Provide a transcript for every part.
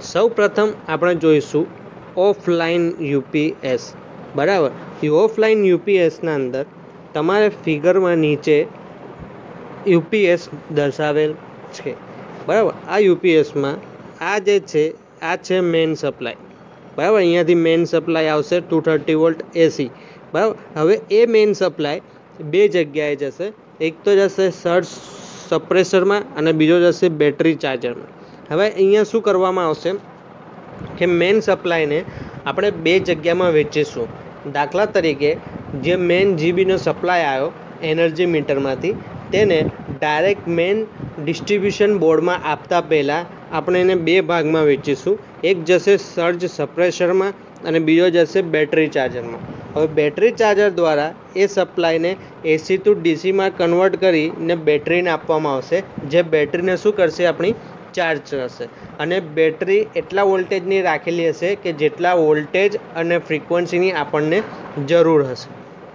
સૌ પ્રથમ આપણે જોઈશું ઓફલાઈન યુપીએસ. બરાબર. ઓફલાઈન યુપીએસના અંદર તમારે ફિગરમાં નીચે યુપીએસ દર્શાવેલ છે. બરાબર. આ યુપીએસમાં આ જે છે આ છે મેઇન સપ્લાય. બરાબર. અહીંયાથી મેઇન સપ્લાય આવશે 230 વોલ્ટ એસી. બરાબર. હવે એ મેઇન સપ્લાય બે જગ્યાએ જશે. એક તો જશે સર્જ સપ્રેસરમાં અને બીજો જશે બેટરી ચાર્જરમાં. હવે અહીંયા શું કરવામાં આવશે કે મેઇન સપ્લાયને આપણે બે જગ્યામાં વહેંચીશું. દાખલા તરીકે જે મેઇન જીબીનો સપ્લાય આવ્યો એનર્જી મીટરમાંથી તેને ડાયરેક્ટ મેઇન ડિસ્ટ્રીબ્યુશન બોર્ડમાં આપતા પહેલાં આપણે એને બે ભાગમાં વહેંચીશું. એક જશે સર્જ સપ્રેશરમાં અને બીજો જશે બેટરી ચાર્જરમાં. હવે બેટરી ચાર્જર દ્વારા એ સપ્લાયને એસી ટુ ડીસીમાં કન્વર્ટ કરીને બેટરીને આપવામાં આવશે, જે બેટરીને શું કરશે આપણી ચાર્જ કરશે. અને બેટરી એટલા વોલ્ટેજની રાખેલી હશે કે જેટલા વોલ્ટેજ અને ફ્રીક્વન્સીની આપણને જરૂર હશે.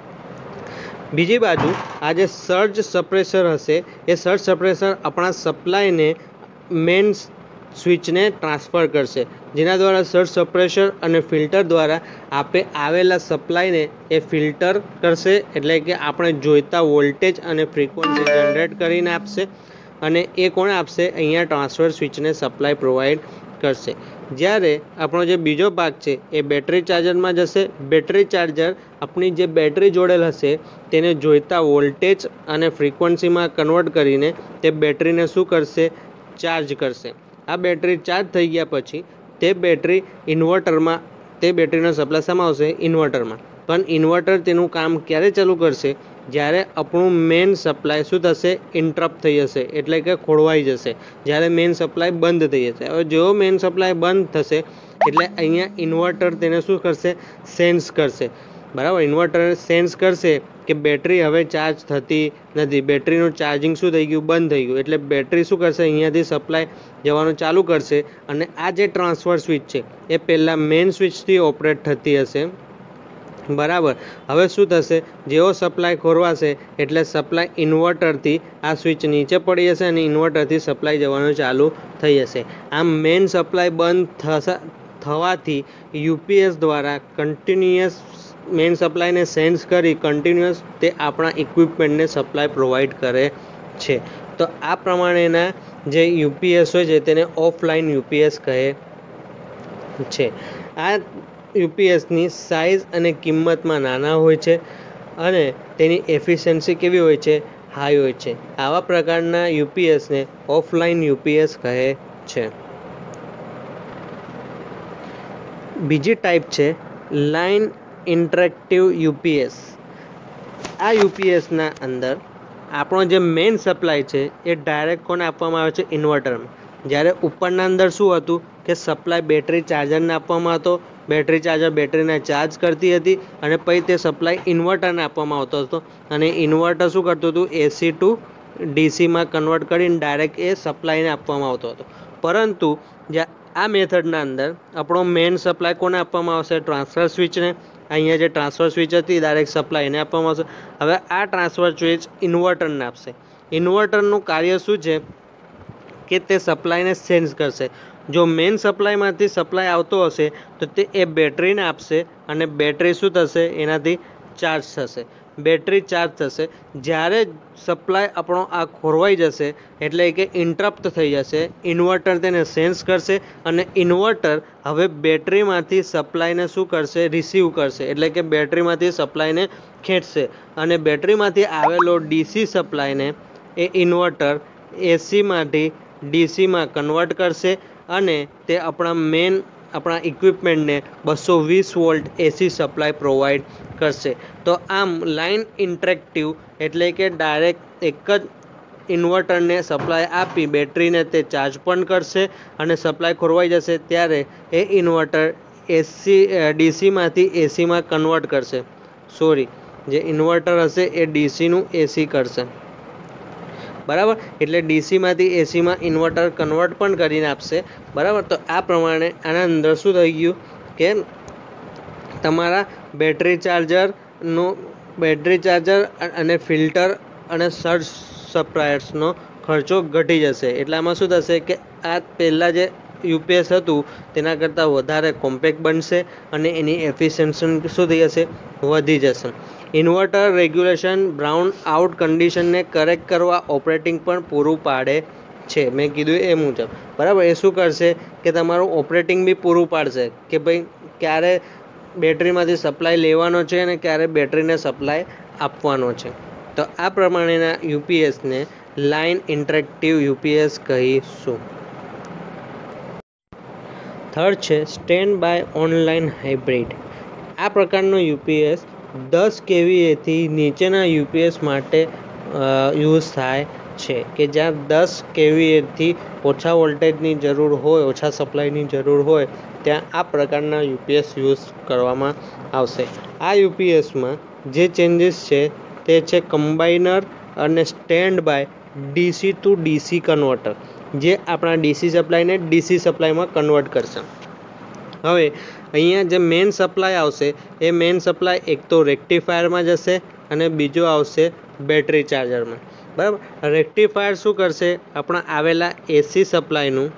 બીજી બાજુ આ જે સર્જ સપ્રેસર હશે એ સર્જ સપ્રેસર આપણા સપ્લાયને મેઇન સ્વિચને ટ્રાન્સફર કરશે, જેના દ્વારા સર્જ સપ્રેસર અને ફિલ્ટર દ્વારા આપે આવેલા સપ્લાયને એ ફિલ્ટર કરશે, એટલે કે આપણે જોઈતા વોલ્ટેજ અને ફ્રીક્વન્સી જનરેટ કરીને આપશે. અને એ કોણ આપશે? અહીંયા ટ્રાન્સફર સ્વિચને સપ્લાય પ્રોવાઈડ કરશે. જ્યારે આપણો જે બીજો ભાગ છે એ બેટરી ચાર્જરમાં જશે. બેટરી ચાર્જર આપણી જે બેટરી જોડેલ હશે તેને જોઈતા વોલ્ટેજ અને ફ્રીક્વન્સીમાં કન્વર્ટ કરીને તે બેટરીને શું કરશે? ચાર્જ કરશે. આ બેટરી ચાર્જ થઈ ગયા પછી તે બેટરી ઇન્વર્ટરમાં, તે બેટરીનો સપ્લાય શામાં આવશે? ઇન્વર્ટરમાં. પણ ઇન્વર્ટર તેનું કામ ક્યારે ચાલુ કરશે? જ્યારે આપણું મેઇન સપ્લાય શું થશે? ઇન્ટરપ્ટ થઈ જશે, એટલે કે ખોરવાઈ જશે. જ્યારે મેઇન સપ્લાય બંધ થઈ જશે. હવે જેવો મેઇન સપ્લાય બંધ થશે એટલે અહીંયા ઇન્વર્ટર તેને શું કરશે? સેન્સ કરશે. બરાબર. ઇન્વર્ટર સેન્સ કરશે કે બેટરી હવે ચાર્જ થતી નથી, બેટરીનું ચાર્જિંગ શું થઈ ગયું? બંધ થઈ ગયું. એટલે બેટરી શું કરશે? અહીંયાથી સપ્લાય જવાનું ચાલુ કરશે. અને આ જે ટ્રાન્સફર સ્વિચ છે એ પહેલાં મેઇન સ્વિચથી ઓપરેટ થતી હશે. બરાબર. હવે શું થશે? જેવો સપ્લાય ખોરવાશે એટલે સપ્લાય ઇન્વર્ટરથી આ સ્વિચ નીચે પડી જશે અને ઇન્વર્ટરથી સપ્લાય જવાનું ચાલુ થઈ જશે. આમ મેઇન સપ્લાય બંધ થવાથી યુપીએસ દ્વારા કન્ટિન્યુઅસ મેઇન સપ્લાયને સેન્સ કરી કન્ટિન્યુઅસ તે આપણા ઇક્વિપમેન્ટને સપ્લાય પ્રોવાઈડ કરે છે. તો આ પ્રમાણેના જે યુપીએસ હોય છે તેને ઓફલાઈન યુપીએસ કહે છે. આ યુપીએસની સાઇઝ અને કિંમતમાં નાના હોય છે અને તેની એફિશિયન્સી કેવી હોય છે? હાઈ હોય છે. આવા પ્રકારના યુપીએસને ઓફલાઈન યુપીએસ કહે છે. બીજી ટાઈપ છે લાઇન ઇન્ટરેક્ટિવ યુપીએસ. આ યુપીએસના અંદર આપણો જે મેઇન સપ્લાય છે એ ડાયરેક્ટ કોને આપવામાં આવે છે? ઇન્વર્ટરમાં. જ્યારે ઉપરના અંદર શું હતું કે સપ્લાય બેટરી ચાર્જરને આપવામાં હતો, બેટરી ચાર્જર બેટરીને ચાર્જ કરતી હતી અને પછી તે સપ્લાય ઇન્વર્ટરને આપવામાં આવતો હતો અને ઇન્વર્ટર શું કરતું હતું? એસી ટુ ડીસીમાં કન્વર્ટ કરીને ડાયરેક્ટ એ સપ્લાયને આપવામાં આવતો હતો. પરંતુ આ મેથડના અંદર આપણો મેઇન સપ્લાય કોને આપવામાં આવશે? ટ્રાન્સફર સ્વિચને. અહીંયા જે ટ્રાન્સફર સ્વિચ હતી ડાયરેક્ટ સપ્લાય એને આપવામાં આવશે. હવે આ ટ્રાન્સફર સ્વિચ ઇન્વર્ટરને આપશે. ઇન્વર્ટરનું કાર્ય શું છે કે તે સપ્લાયને સેન્સ કરશે. જો મેઇન સપ્લાયમાંથી સપ્લાય આવતો હશે તો તે એ બેટરીને આપશે અને બેટરી શું થશે? એનાથી ચાર્જ થશે. બેટરી ચાર્જ થશે. જ્યારે સપ્લાય આપણો આ ખોરવાઈ જશે એટલે કે ઇન્ટરપ્ટ થઈ જશે, ઇન્વર્ટર તેને સેન્સ કરશે અને ઇન્વર્ટર હવે બેટરીમાંથી સપ્લાયને શું કરશે? રિસીવ કરશે, એટલે કે બેટરીમાંથી સપ્લાયને ખેંચશે અને બેટરીમાંથી આવેલો ડીસી સપ્લાયને એ ઇન્વર્ટર એસીમાંથી ડીસીમાં કન્વર્ટ કરશે અને તે આપણા ઇક્વિપમેન્ટને 220 વોલ્ટ એસી સપ્લાય પ્રોવાઈડ કરશે. તો આમ લાઇન ઇન્ટરેક્ટિવ એટલે કે ડાયરેક્ટ એક જ ઇન્વર્ટરને સપ્લાય આપી બેટરીને તે ચાર્જ પણ કરશે અને સપ્લાય ખોરવાઈ જશે ત્યારે એ ઇન્વર્ટર ડીસીમાંથી એસીમાં કન્વર્ટ કરશે. જે ઇન્વર્ટર હશે એ ડીસીનું એસી કરશે. બરાબર. એટલે ડીસીમાંથી એસીમાં ઇન્વર્ટર કન્વર્ટ પણ કરીને આપશે. બરાબર. તો આ પ્રમાણે આના અંદર શું થઈ ગયું કે તમારા બેટરી ચાર્જર અને ફિલ્ટર અને સર્જ સપ્લાયર્સનો ખર્ચો ઘટી જશે. એટલે આમાં શું થશે કે આ પહેલાં જે યુપીએસ હતું તેના કરતાં વધારે કોમ્પેક્ટ બનશે અને એની એફિશિયન્સી શું થઈ જશે, વધી જશે. ઇન્વર્ટર રેગ્યુલેશન બ્રાઉન આઉટ કન્ડિશનને કરેક્ટ કરવા ઓપરેટિંગ પણ પૂરું પાડે છે. મેં કીધું એ મુજબ, બરાબર. એ શું કરશે કે તમારું ઓપરેટિંગ બી પૂરું પાડશે કે ભાઈ ક્યારે બેટરીમાંથી સપ્લાય લેવાનો છે અને ક્યારે બેટરીને સપ્લાય આપવાનો છે. તો આ પ્રમાણેના યુપીએસને લાઇન ઇન્ટરેક્ટિવ યુપીએસ કહીશું. થર્ડ છે સ્ટેન્ડ બાય ઓનલાઈન હાઇબ્રિડ. આ પ્રકારનો યુપીએસ 10 kVAથી નીચેના યુપીએસ માટે યુઝ થાય છે કે જ્યાં 10 kVAથી ઓછા વોલ્ટેજની જરૂર હોય, ઓછા સપ્લાયની જરૂર હોય, ત્યાં આ પ્રકારના યુપીએસ યુઝ કરવામાં આવશે. આ યુપીએસમાં જે ચેન્જીસ છે તે છે કમ્બાઇનર અને standby DC to DC converter, જે આપણા ડીસી સપ્લાયને ડીસી સપ્લાયમાં કન્વર્ટ કરશે. હવે અહીંયા જે મેઇન સપ્લાય આવશે એ મેઇન સપ્લાય એક તો રેક્ટિફાયરમાં જશે અને બીજો આવશે બેટરી ચાર્જરમાં, બરાબર. રેક્ટિફાયર શું કરશે, આપણા આવેલા એસી સપ્લાયનું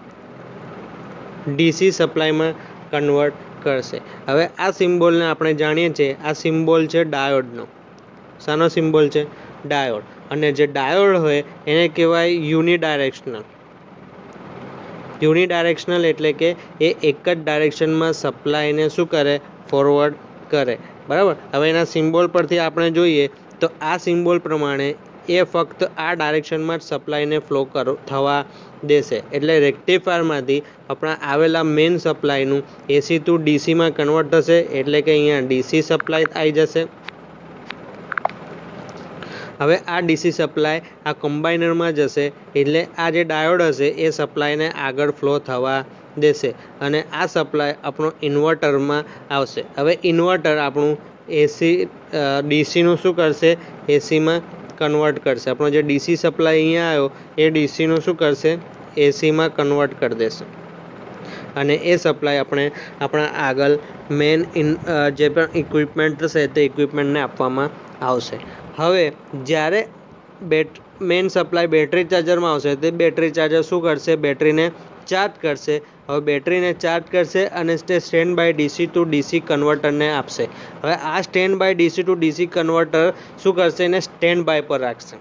ડીસી સપ્લાયમાં કન્વર્ટ કરશે. હવે આ સિમ્બોલને આપણે જાણીએ છીએ, આ સિમ્બોલ છે ડાયોડનો. શાનો સિમ્બોલ છે, ડાયોડ. અને જે ડાયોડ હોય એને કહેવાય યુનિડાયરેક્શનલ. યુનિડાયરેક્શનલ એટલે કે એ એક જ ડાયરેક્શનમાં સપ્લાયને શું કરે, ફોરવર્ડ કરે, બરાબર. હવે એના સિમ્બોલ પરથી આપણે જોઈએ તો આ સિમ્બોલ પ્રમાણે એ ફક્ત આ ડાયરેક્શનમાં જ સપ્લાયને ફ્લો થવા દેશે. એટલે રેક્ટિફાયરમાંથી આપણા આવેલા મેઇન સપ્લાયનું એસી ટુ ડીસીમાં કન્વર્ટ થશે, એટલે કે અહીંયા ડીસી સપ્લાય આવી જશે. હવે આ ડીસી સપ્લાય આ કમ્બાઇનરમાં જશે, એટલે આ જે ડાયોડ હશે એ સપ્લાયને આગળ ફ્લો થવા દેશે અને આ સપ્લાય આપણો ઇન્વર્ટરમાં આવશે. હવે ઇન્વર્ટર આપણું એસી ડીસીનું શું કરશે, એસીમાં કન્વર્ટ કરશે. આપણો જે ડીસી સપ્લાય અહીંયા આવ્યો એ ડીસીનું શું કરશે, એસીમાં કન્વર્ટ કરી દેશે અને એ સપ્લાય આપણે આપણા આગળ મેઇન જે પણ ઇક્વિપમેન્ટ હશે તે ઇક્વિપમેન્ટને આપવામાં આવશે. હવે જ્યારે મેઇન સપ્લાય બેટરી ચાર્જરમાં આવશે તે બેટરી ચાર્જર શું કરશે, બેટરીને ચાર્જ કરશે. હવે બેટરીને ચાર્જ કરશે અને તે standby DC to DC કન્વર્ટરને આપશે. હવે આ standby DC to DC converter શું કરશે, એને સ્ટેન્ડ બાય પર રાખશે.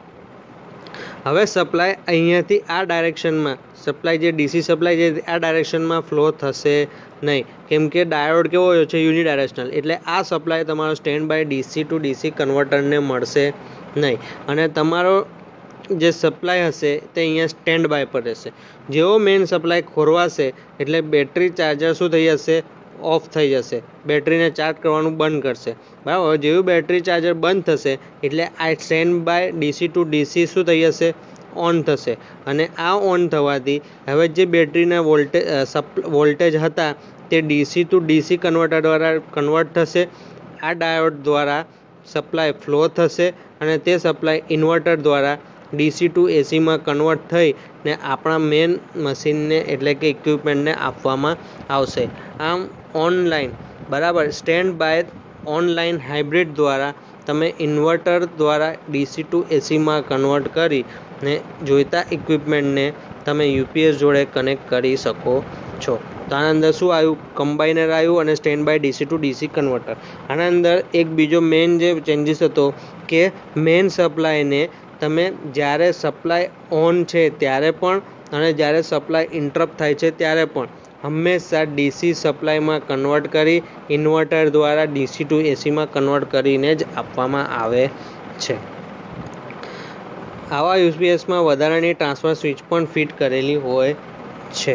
હવે સપ્લાય અહીંયાથી આ ડાયરેક્શનમાં સપ્લાય જે ડીસી સપ્લાય છે આ ડાયરેક્શનમાં ફ્લો થશે નહીં, કેમ કે ડાયોડ કેવો હોય છે, યુનિડાયરેક્શનલ. એટલે આ સપ્લાય તમારો standby DC to DC કન્વર્ટરને મળશે નહીં અને તમારો જે સપ્લાય હશે તે અહીંયા સ્ટેન્ડ બાય પર રહેશે. જેવો મેઇન સપ્લાય ખોરવાશે એટલે બેટરી ચાર્જર શું થઈ જશે, ઓફ થઈ જશે, બેટરીને ચાર્જ કરવાનું બંધ કરશે, બરાબર. જેવું બેટરી ચાર્જર બંધ થશે એટલે આ standby DC to DC શું થઈ જશે, ઓન થશે અને આ ઓન થવાથી હવે જે બેટરીના વોલ્ટેજ હતા તે ડીસી ટુ ડીસી કન્વર્ટર દ્વારા કન્વર્ટ થશે. આ ડાયોડ દ્વારા સપ્લાય ફ્લો થશે અને તે સપ્લાય ઇન્વર્ટર દ્વારા ડીસી ટુ એસીમાં કન્વર્ટ થઈ ને આપણા મેઇન મશીનને એટલે કે ઇક્વિપમેન્ટને આપવામાં આવશે. આમ ઓનલાઈન, બરાબર, સ્ટેન્ડ બાય ઓનલાઈન હાઇબ્રિડ દ્વારા તમે ઇન્વર્ટર દ્વારા ડીસી ટુ એસીમાં કન્વર્ટ કરી ને જોઈતા ઇક્વિપમેન્ટને તમે યુપીએસ જોડે કનેક્ટ કરી શકો છો. તો આના અંદર શું આવ્યું, કમ્બાઇનર આવ્યું અને standby DC to DC converter. આના અંદર એક બીજો મેઇન જે ચેન્જીસ હતો કે મેઇન સપ્લાયને તમે જ્યારે સપ્લાય ઓન છે ત્યારે પણ અને જ્યારે સપ્લાય ઇન્ટરપ્ટ થાય છે ત્યારે પણ હંમેશા ડીસી સપ્લાયમાં કન્વર્ટ કરી ઇન્વર્ટર દ્વારા ડીસી ટુ એસીમાં કન્વર્ટ કરીને જ આપવામાં આવે છે. આવા યુપીએસમાં વધારાની ટ્રાન્સફર સ્વિચ પણ ફિટ કરેલી હોય છે.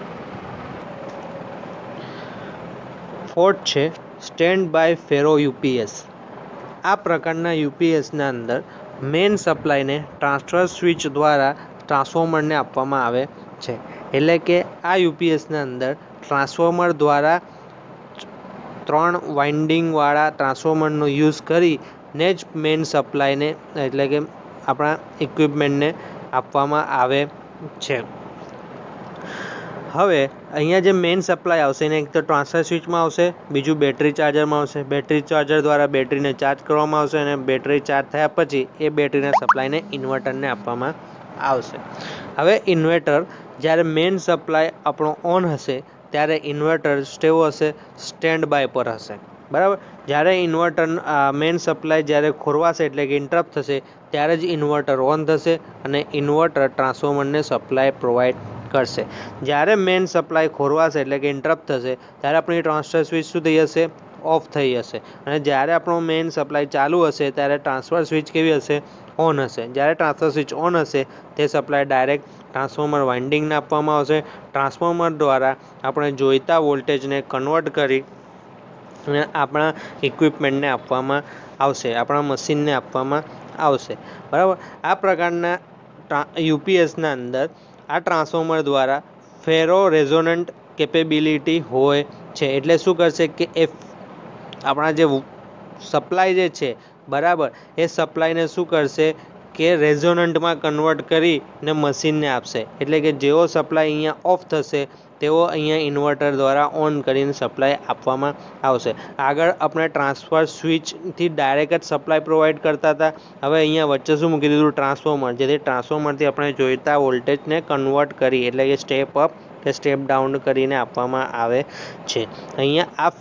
ફોર્થ છે સ્ટેન્ડ બાય ફેરો યુપીએસ. આ પ્રકારના યુપીએસના અંદર મેઇન સપ્લાયને ટ્રાન્સફર સ્વિચ દ્વારા ટ્રાન્સફોર્મરને આપવામાં આવે છે. એટલે કે આ યુપીએસના અંદર ટ્રાન્સફોર્મર દ્વારા 3 વાઇન્ડિંગવાળા ટ્રાન્સફોર્મરનો યુઝ કરીને જ મેઇન સપ્લાયને એટલે કે આપણા ઇક્વિપમેન્ટને આપવામાં આવે છે. હવે અહીંયા જે મેઇન સપ્લાય આવશે એને એક તો ટ્રાન્સફર સ્વિચમાં આવશે, બીજું બેટરી ચાર્જરમાં આવશે. બેટરી ચાર્જર દ્વારા બેટરીને ચાર્જ કરવામાં આવશે અને બેટરી ચાર્જ થયા પછી એ બેટરીના સપ્લાયને ઇન્વર્ટરને આપવામાં આવશે. હવે ઇન્વર્ટર જ્યારે મેઇન સપ્લાય આપણો ઓન હશે ત્યારે ઇન્વર્ટર કેવો હશે, સ્ટેન્ડ બાય પર હશે. બરાબર. જ્યારે ઇન્વર્ટર મેઇન સપ્લાય જ્યારે ખોરવાશે એટલે કે ઇન્ટરપ્ટ થશે ત્યારે જ ઇન્વર્ટર ઓન થશે અને ઇન્વર્ટર ટ્રાન્સફોર્મરને સપ્લાય પ્રોવાઈડ કરશે. જ્યારે મેઇન સપ્લાય ખોરવાશે એટલે કે ઇન્ટરપ્ટ થશે ત્યારે આપણી ટ્રાન્સફર સ્વિચ શું થઈ જશે, ઓફ થઈ જશે. અને જ્યારે આપણો મેઇન સપ્લાય ચાલુ હશે ત્યારે ટ્રાન્સફર સ્વિચ કેવી હશે, ઓન હશે. જ્યારે ટ્રાન્સફર સ્વિચ ઓન હશે તે સપ્લાય ડાયરેક્ટ ટ્રાન્સફોર્મર વાઇન્ડિંગને આપવામાં આવશે. ટ્રાન્સફોર્મર દ્વારા આપણે જોઈતા વોલ્ટેજને કન્વર્ટ કરી અને આપણા ઇક્વિપમેન્ટને આપવામાં આવશે, આપણા મશીનને આપવામાં આવશે. બરાબર. આ પ્રકારના યુપીએસના અંદર આ ટ્રાન્સફોર્મર દ્વારા ફેરો રેઝોનન્ટ કેપેબિલિટી હોય છે. એટલે શું કરશે કે એ આપણા જે સપ્લાય જે છે, બરાબર, એ સપ્લાયને શું કરશે કે રેઝોનન્ટમાં કન્વર્ટ કરીને મશીનને આપશે. એટલે કે જેવો સપ્લાય અહીંયા ઓફ થશે તેવો અહીંયા ઇન્વર્ટર દ્વારા ઓન કરીને સપ્લાય આપવામાં આવશે. આગળ આપણે ટ્રાન્સફર સ્વિચથી ડાયરેક્ટ જ સપ્લાય પ્રોવાઈડ કરતા હતા. હવે અહીંયા વચ્ચે શું મૂકી દીધું, ટ્રાન્સફોર્મર, જેથી ટ્રાન્સફોર્મરથી આપણે જોઈતા વોલ્ટેજને કન્વર્ટ કરી એટલે કે સ્ટેપ અપ કે સ્ટેપ ડાઉન કરીને આપવામાં આવે છે. અહીંયા આ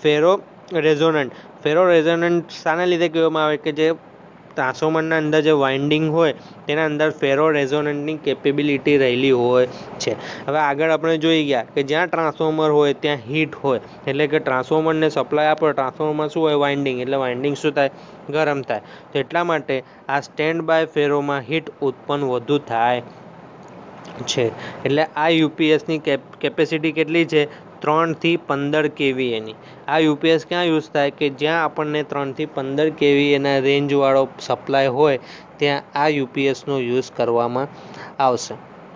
ફેરો રેઝોનન્ટ શાને લીધે કહેવામાં આવે કે જે ટ્રાન્સફોર્મરના અંદર જે વાઇન્ડિંગ હોય તેના અંદર ફેરો રેઝોનન્ટની કેપેબિલિટી રહેલી હોય છે. હવે આગળ આપણે જોઈ ગયા કે જ્યાં ટ્રાન્સફોર્મર હોય ત્યાં હીટ હોય, એટલે કે ટ્રાન્સફોર્મરને સપ્લાય આપો, ટ્રાન્સફોર્મર શું હોય, વાઇન્ડિંગ, એટલે વાઇન્ડિંગ શું થાય, ગરમ થાય. તો એટલા માટે આ સ્ટેન્ડ બાય ફેરોમાં હીટ ઉત્પન્ન વધુ થાય છે. એટલે આ યુપીએસની કેપેસિટી કેટલી છે, 3 થી 15 કેવીએની. આ યુપીએસ ક્યાં યુઝ થાય કે જ્યાં આપણને 3 થી 15 કેવીએના રેન્જવાળો સપ્લાય હોય ત્યાં આ યુપીએસનો યુઝ કરવામાં આવશે.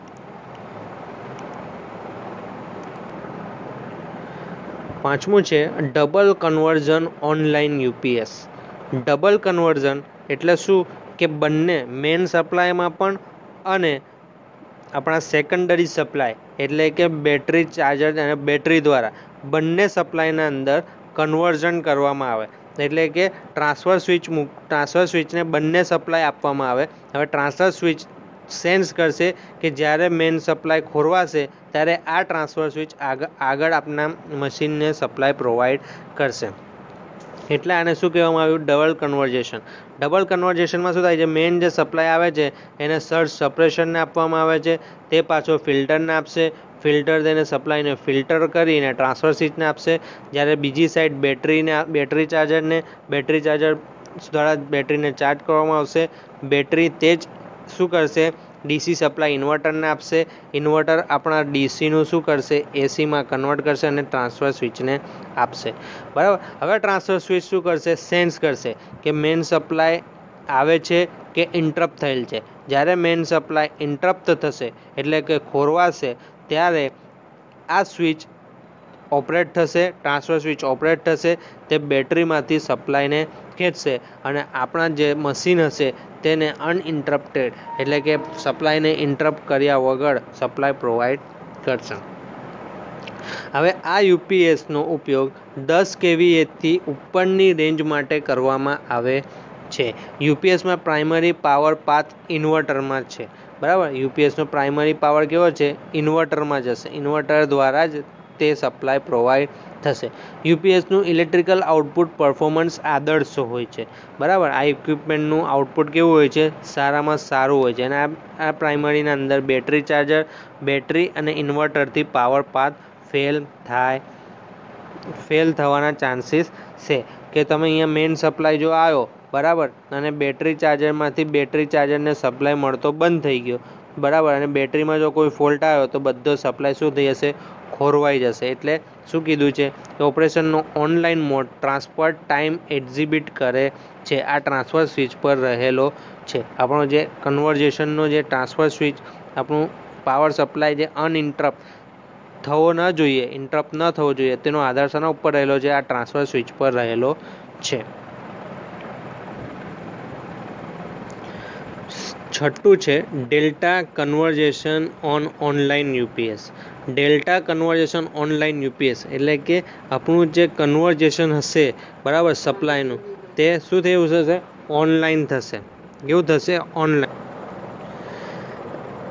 પાંચમું છે double conversion online UPS. Double conversion એટલે શું કે બંને મેઇન સપ્લાયમાં પણ અને આપણા સેકન્ડરી સપ્લાય એટલે કે બેટરી ચાર્જર અને બેટરી દ્વારા બંને સપ્લાયના અંદર કન્વર્ઝન કરવામાં આવે. એટલે કે ટ્રાન્સફર સ્વિચને બંને સપ્લાય આપવામાં આવે. હવે ટ્રાન્સફર સ્વિચ સેન્સ કરશે કે જ્યારે મેઇન સપ્લાય ખોરવાશે ત્યારે આ ટ્રાન્સફર સ્વિચ આગળ આપણા મશીનને સપ્લાય પ્રોવાઈડ કરશે. એટલે આને શું કહેવામાં આવ્યું, ડબલ કન્વર્ઝેશન. ડબલ કન્વર્ઝેશનમાં શું થાય છે, મેઇન જે સપ્લાય આવે છે એને સર્જ સપ્રેશનને આપવામાં આવે છે, તે પાછો ફિલ્ટરને આપશે. ફિલ્ટર તેને સપ્લાયને ફિલ્ટર કરીને ટ્રાન્સફર સ્વિચને આપશે. જ્યારે બીજી સાઈડ બેટરી ચાર્જર દ્વારા બેટરીને ચાર્જ કરવામાં આવશે. બેટરી તે જ શું કરશે, ડીસી સપ્લાય ઇન્વર્ટરને આપશે. ઇન્વર્ટર આપણા ડીસીનું શું કરશે, એસીમાં કન્વર્ટ કરશે અને ટ્રાન્સફર સ્વિચને આપશે. બરાબર. હવે ટ્રાન્સફર સ્વિચ શું કરશે, સેન્સ કરશે કે મેઇન સપ્લાય આવે છે કે ઇન્ટરપ્ટ થયેલ છે. જ્યારે મેઇન સપ્લાય ઇન્ટરપ્ટ થશે એટલે કે ખોરવાશે ત્યારે આ સ્વિચ ઓપરેટ થશે, ટ્રાન્સફર સ્વિચ ઓપરેટ થશે. તે બેટરીમાંથી સપ્લાયને ખેંચશે અને આપણા જે મશીન હશે તેને અનઇન્ટરપ્ટેડ એટલે કે સપ્લાયને ઇન્ટરપ્ટ કર્યા વગર સપ્લાય પ્રોવાઈડ કરશે. હવે આ યુપીએસનો ઉપયોગ 10 કેવીએથી ઉપરની રેન્જ માટે કરવામાં આવે છે. યુપીએસમાં પ્રાઇમરી પાવર પાથ ઇન્વર્ટરમાં છે. બરાબર. યુપીએસનો પ્રાઇમરી પાવર કેવો છે, ઇન્વર્ટરમાં જશે. ઇન્વર્ટર દ્વારા જ તે સપ્લાય પ્રોવાઈડ થશે. યુપીએસનું ઇલેક્ટ્રિકલ આઉટપુટ પરફોર્મન્સ આદર્શ હોય છે. બરાબર. આ ઇક્વિપમેન્ટનું આઉટપુટ કેવું હોય છે, સારામાં સારું હોય છે. અને આ પ્રાઇમરીના અંદર બેટરી અને ઇન્વર્ટરથી પાવર પાથ ફેલ થવાના ચાન્સીસ છે. કે તમે અહીંયા મેઇન સપ્લાય જો આવ્યો, બરાબર, અને બેટરી ચાર્જરને સપ્લાય મળતો બંધ થઈ ગયો, બરાબર, અને બેટરીમાં જો કોઈ ફોલ્ટ આવ્યો તો બધો સપ્લાય શું થઈ જશે, ખોરવાઈ જશે. એટલે શું કીધું છે કે ઓપરેશનનો online mode transfer time exhibit કરે છે. આ ટ્રાન્સફર સ્વિચ પર રહેલો છે. આપણો જે કન્વર્ઝેશનનો જે ટ્રાન્સફર સ્વિચ, આપણું પાવર સપ્લાય જે ઇન્ટરપ્ટ ન થવો જોઈએ તેનો આધાર શાના ઉપર રહેલો છે, આ ટ્રાન્સફર સ્વિચ પર રહેલો છે. છઠ્ઠું છે delta conversion on online UPS. Delta conversion online UPS એટલે કે આપણું જે કન્વર્ઝેશન હશે, બરાબર, સપ્લાયનું, તે શું થયું થશે, ઓનલાઈન થશે. કેવું થશે, ઓનલાઈન.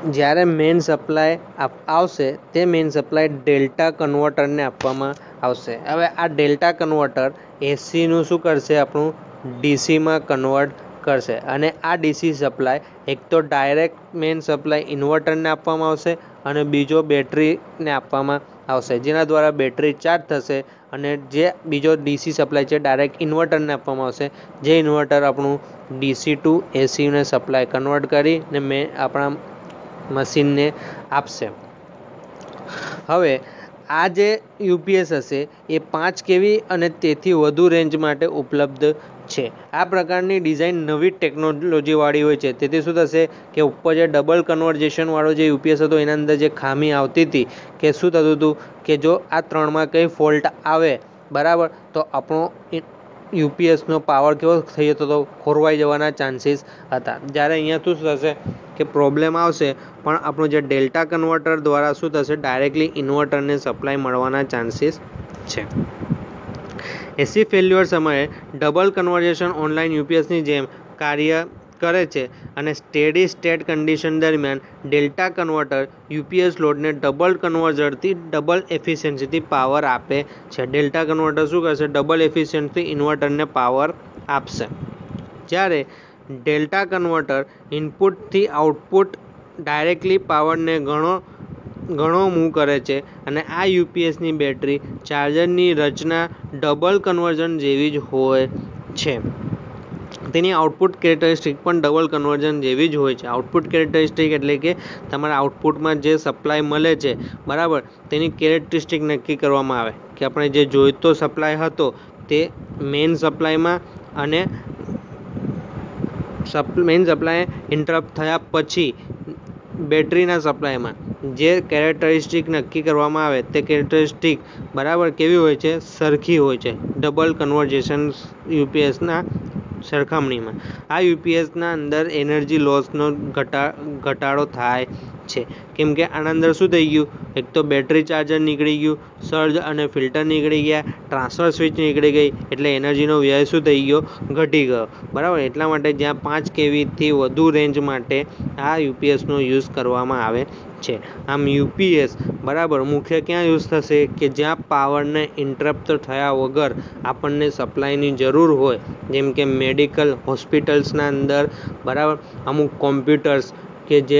જ્યારે મેઇન સપ્લાય આવશે તે મેઇન સપ્લાય ડેલ્ટા કન્વર્ટરને આપવામાં આવશે. હવે આ ડેલ્ટા કન્વર્ટર એસીનું શું કરશે, આપણું ડીસીમાં કન્વર્ટ કરશે. અને આ ડીસી સપ્લાય એક તો ડાયરેક્ટ મેઇન સપ્લાય ઇન્વર્ટરને આપવામાં આવશે અને બીજો બેટરીને આપવામાં આવશે, જેના દ્વારા બેટરી ચાર્જ થશે. અને જે બીજો ડીસી સપ્લાય છે ડાયરેક્ટ ઇન્વર્ટરને આપવામાં આવશે, જે ઇન્વર્ટર આપણું ડીસી ટુ એસીને સપ્લાય કન્વર્ટ કરીને આપણા મશીનને આપશે. હવે આ જે યુપીએસ હશે એ 5 કેવી અને તેથી વધુ રેન્જ માટે ઉપલબ્ધ છે. આ પ્રકારની ડિઝાઇન નવી ટેકનોલોજીવાળી હોય છે. તેથી શું થશે કે ઉપર જે ડબલ કન્વર્ઝેશનવાળો જે યુપીએસ હતો એના અંદર જે ખામી આવતી હતી કે શું થતું હતું કે જો આ 3માં કંઈ ફોલ્ટ આવે બરાબર તો આપણો યુપીએસનો પાવર કેવો થઈ જતો હતો, ખોરવાઈ જવાના ચાન્સીસ હતા. જ્યારે અહીંયા શું થશે કે પ્રોબ્લેમ આવશે પણ આપણું જે ડેલ્ટા કન્વર્ટર દ્વારા શું થશે, ડાયરેક્ટલી ઇન્વર્ટરને સપ્લાય મળવાના ચાન્સીસ છે. એસી ફેલ્યુઅર સમયે ડબલ કન્વર્ઝેશન ઓનલાઈન યુપીએસની જેમ કાર્ય કરે છે અને સ્ટેડી સ્ટેટ કન્ડિશન દરમિયાન ડેલ્ટા કન્વર્ટર યુપીએસ લોડને ડબલ કન્વર્ઝરથી ડબલ એફિશિયન્સીથી પાવર આપે છે. ડેલ્ટા કન્વર્ટર શું કરશે, ડબલ એફિશિયન્સીથી ઇન્વર્ટરને પાવર આપશે. જ્યારે ડેલ્ટા કન્વર્ટર ઇનપુટથી આઉટપુટ ડાયરેક્ટલી પાવરને ઘણો મૂવ કરે છે. અને આ યુપીએસની બેટરી ચાર્જરની રચના ડબલ કન્વર્ઝન જેવી જ હોય છે. તેની આઉટપુટ કેરેક્ટરિસ્ટિક પણ ડબલ કન્વર્ઝન જેવી જ હોય છે. આઉટપુટ કેરેક્ટરિસ્ટિક એટલે કે તમારા આઉટપુટમાં જે સપ્લાય મળે છે બરાબર, તેની કેરેક્ટરિસ્ટિક નક્કી કરવામાં આવે કે આપણે જે જોઈતો સપ્લાય હતો તે મેઇન સપ્લાયમાં અને મેઇન સપ્લાય ઇન્ટરપ્ટ થયા પછી બેટરીના સપ્લાયમાં જે કેરેક્ટરિસ્ટિક નક્કી કરવામાં આવે તે કેરેક્ટરિસ્ટિક બરાબર કેવી હોય છે, સરખી હોય છે ડબલ કન્વર્ઝેશન યુપીએસના સરખામણીમાં. આ યુપીએસના અંદર એનર્જી લોસનો ઘટાડો થાય છે, કેમ કે આના અંદર શું થઈ ગયું, એક તો બેટરી ચાર્જર નીકળી ગયું, સર્જ અને ફિલ્ટર નીકળી ગયા, ટ્રાન્સફર સ્વિચ નીકળી ગઈ, એટલે એનર્જીનો વ્યય શું થઈ ગયો, ઘટી ગયો બરાબર. એટલા માટે જ્યાં 5 કેવીથી વધુ રેન્જ માટે આ યુપીએસનો યુઝ કરવામાં આવે છે. આમ યુપીએસ બરાબર મુખ્ય ક્યાં યુઝ થશે કે જ્યાં પાવરને ઇન્ટરપ્ટ થયા વગર આપણને સપ્લાયની જરૂર હોય, જેમ કે મેડિકલ હોસ્પિટલ્સના અંદર બરાબર, અમુક કોમ્પ્યુટર્સ કે જે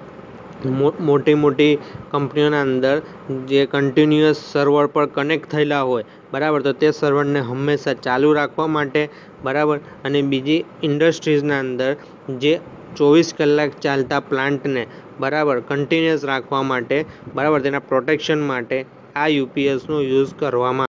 મોટી કંપનીઓના અંદર જે કન્ટિન્યુઅસ સર્વર પર કનેક્ટ થયેલા હોય બરાબર, તો તે સર્વરને હંમેશા ચાલુ રાખવા માટે બરાબર. અને બીજી ઇન્ડસ્ટ્રીઝના અંદર જે 24 કલાક ચાલતા પ્લાન્ટને બરાબર કન્ટિન્યુઅસ રાખવા માટે બરાબર, તેના પ્રોટેક્શન માટે આ યુપીએસનો યુઝ કરવામાં